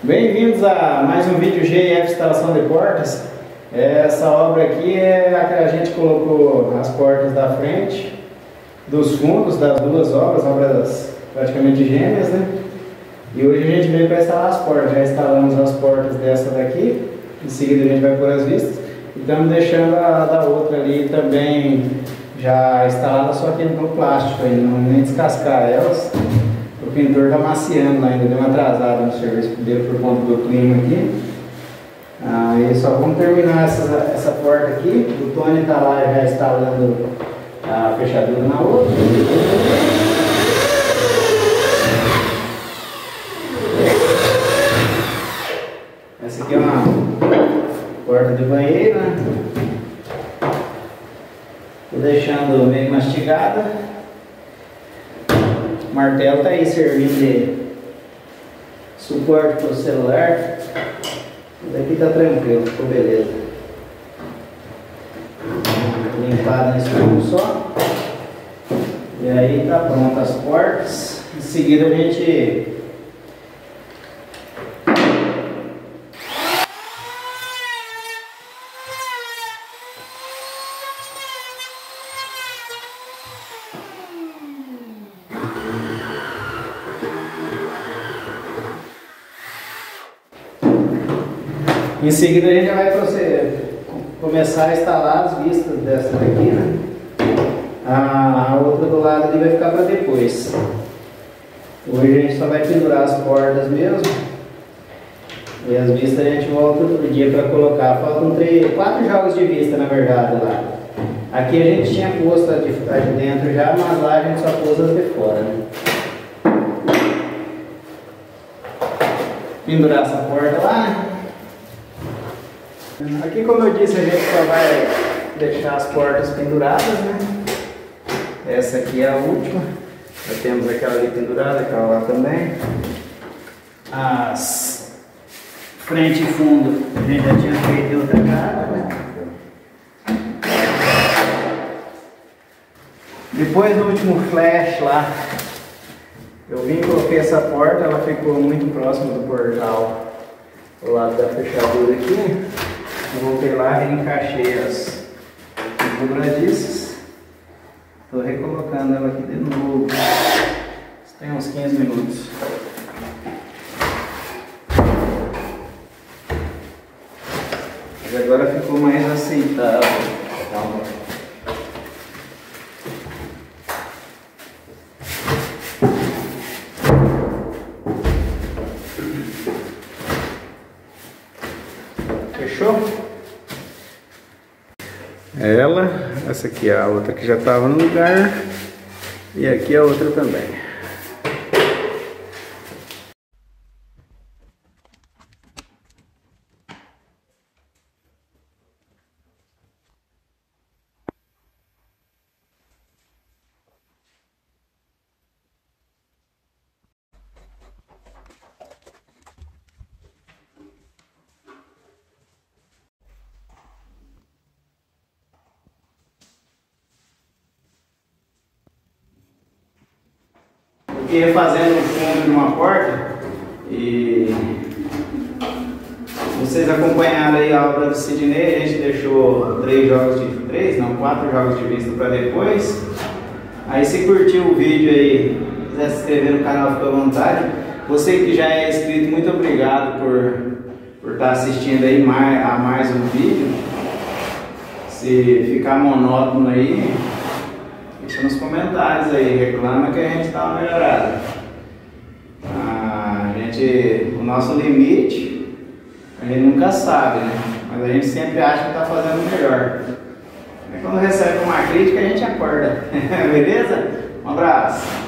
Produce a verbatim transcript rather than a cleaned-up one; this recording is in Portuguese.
Bem-vindos a mais um vídeo G I F Instalação de Portas. Essa obra aqui é a que a gente colocou as portas da frente, dos fundos das duas obras, obras praticamente gêmeas, né? E hoje a gente veio para instalar as portas. Já instalamos as portas dessa daqui, em seguida a gente vai pôr as vistas. E estamos deixando a da outra ali também já instalada, só que no plástico ainda, não nem descascar elas. O pintor está maciando lá ainda, deu uma atrasada no serviço dele por conta do clima aqui. Aí só vamos terminar essa, essa porta aqui. O Tony está lá já instalando a fechadura na outra. Essa aqui é uma porta de banheiro, né? Estou deixando meio mastigada. O martelo está aí servindo de suporte para o celular. Daqui está tranquilo, ficou beleza. Limpado nesse ponto só. E aí está pronto as portas. Em seguida a gente Em seguida a gente já vai proceder, começar a instalar as vistas dessa daqui, né? A, a outra do lado ali vai ficar para depois. Hoje a gente só vai pendurar as portas mesmo. E as vistas a gente volta outro dia para colocar. Faltam três, quatro jogos de vista na verdade lá. Aqui a gente tinha posto a de, a de dentro já, mas lá a gente só pôs as de fora, né? Pendurar essa porta lá, né? Aqui, como eu disse, a gente só vai deixar as portas penduradas, né? Essa aqui é a última. Já temos aquela ali pendurada, aquela lá também. As frente e fundo a gente já tinha feito em outra cara, né? Depois do último flash lá, eu vim e coloquei essa porta, ela ficou muito próxima do portal, do lado da fechadura aqui. Eu voltei lá e encaixei as dobradiças. Estou recolocando ela aqui de novo. Isso tem uns quinze minutos. Mas agora ficou mais aceitável. Calma. Fechou? Ela, essa aqui é a outra que já estava no lugar e aqui a outra também. Porque fazendo o fundo de uma porta, e vocês acompanharam aí a obra do Sidney, a gente deixou três jogos de três, não, quatro jogos de vista para depois. Aí se curtiu o vídeo aí, quiser se inscrever no canal, fica à vontade. Você que já é inscrito, muito obrigado por, por estar assistindo aí mais, a mais um vídeo. Se ficar monótono aí, deixa nos comentários aí, reclama que a gente dá uma melhorada. A gente, o nosso limite, a gente nunca sabe, né? Mas a gente sempre acha que está fazendo melhor. E quando recebe uma crítica, a gente acorda. Beleza? Um abraço.